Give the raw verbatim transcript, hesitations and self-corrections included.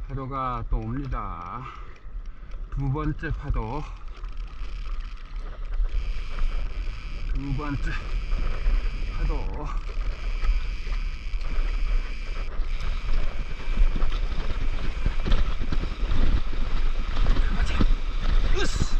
파도가 또 옵니다. 두 번째 파도. 두 번째 파도. 가자. 으스.